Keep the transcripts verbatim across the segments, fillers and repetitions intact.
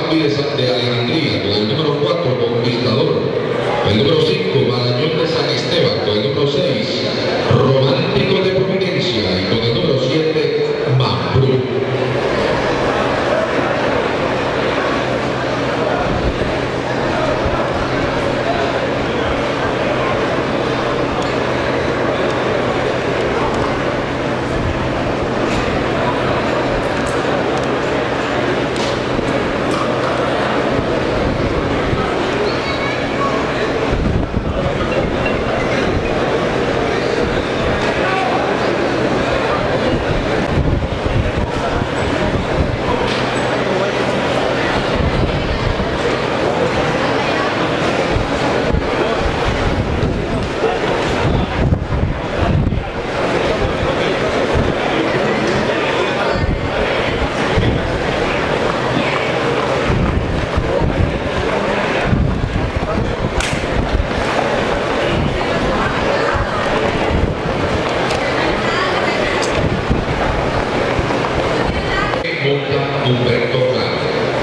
Bambi de, San, de Alejandría, con el número cuatro, Conquistador. El número cinco, Marañón de San Esteban. Con el número seis, Romántico de Providencia. Y con el número siete, Mambrú. Humberto Claro.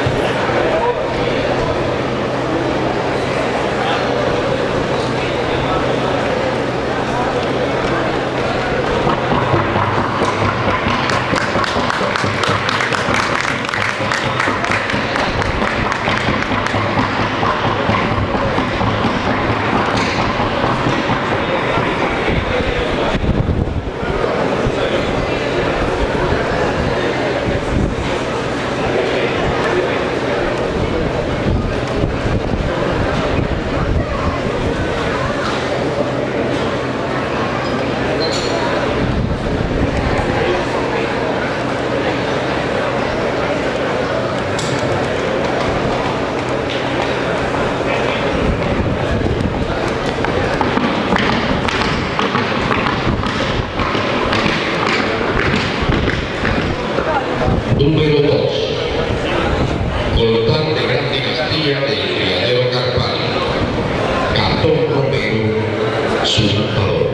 Número dos, Volcán de Grande Castilla del Criadero Carpal, Catón Romero, su montador.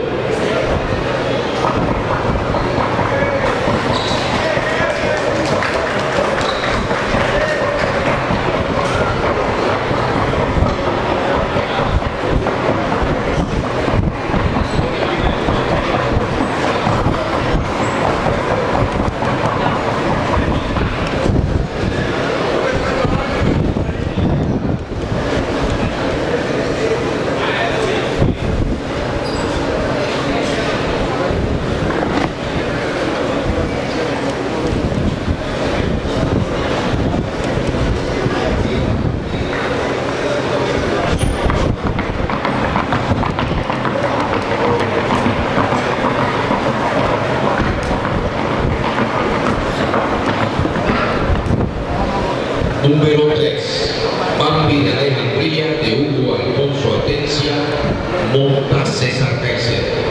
Número tres, Bambi de Alejandría de Hugo Alfonso Atencia, monta César Caicedo.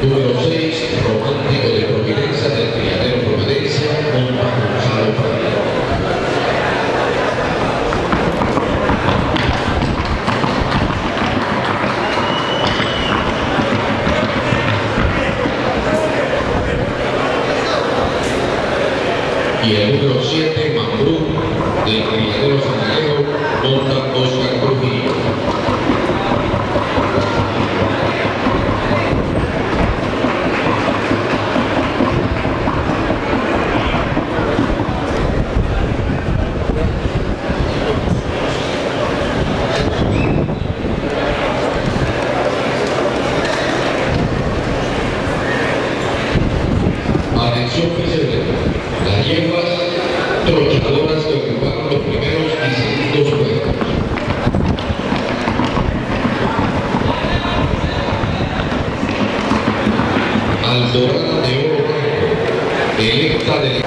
Número seis, Romántico de Providencia, del Criadero Providencia, un Gonzalo Padilla. Y el número siete, Mambrú, del Criadero San Alejo, monta Oscar Trujillo. Atención Vicente, las yeguas trochadoras que ocuparon los primeros y segundos puestos. Aldorada de Oro Blanco, electa de...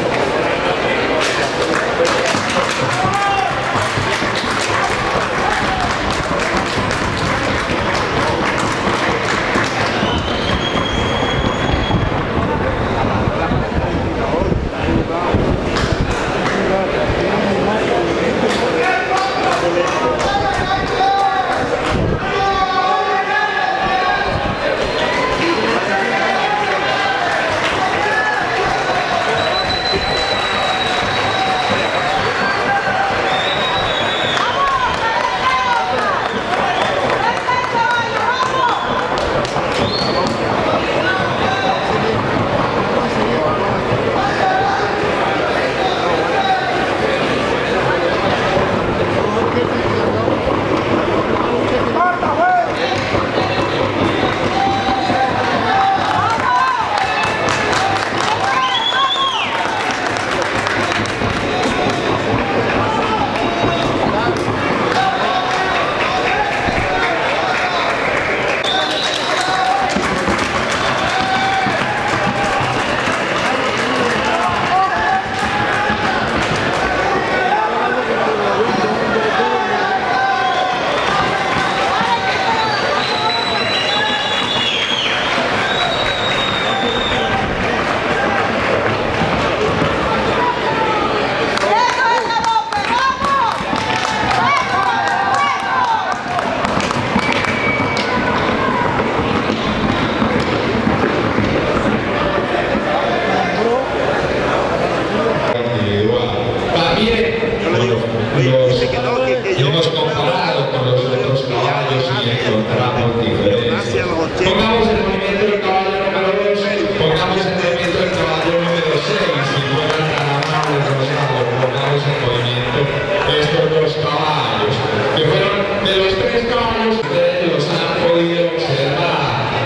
Hemos comparado con los otros caballos y encontramos diferencias. Pongamos el movimiento del caballo número dos, pongamos el movimiento del caballo número seis, si fueran tan amables, Rosado, pongamos el movimiento de estos dos caballos, que fueron de los tres caballos, ustedes los han podido observar.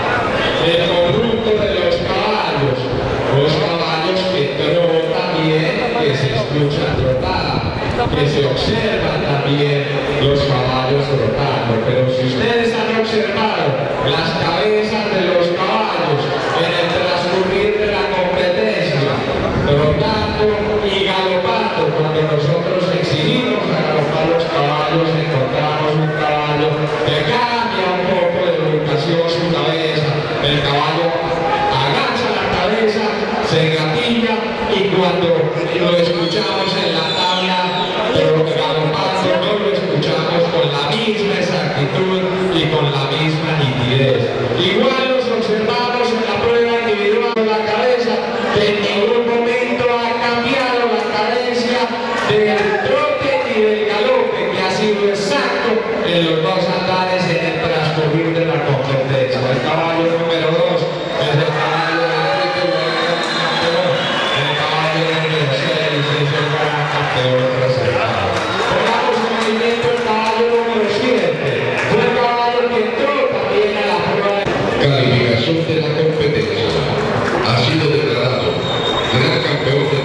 El conjunto de los caballos, los caballos que trotan bien, que se escuchan trotar, que se observan también los caballos trotando, pero si ustedes han observado las cabezas de los caballos en el transcurrir de la competencia, trotando y galopando, cuando nosotros exigimos a galopar los caballos, encontramos un caballo que cambia un poco de ubicación su cabeza, el caballo agacha la cabeza, se engatilla y cuando lo escuchamos en la tabla, pero galopando no lo escuchamos con la misma exactitud y con la misma nitidez. Igual los observamos en la prueba individual de la cabeza, que en ningún momento ha cambiado la cadencia del trote y del galope, que ha sido exacto en los dos andares en el transcurrir de la competencia. El caballo número dos es el caballo del título de campeón, el caballo número seis es el gran campeón reservado. Pongamos en movimiento el caballo número siete, fue el caballo que entró también a la prueba. Calificación de la competencia. Ha sido declarado gran campeón de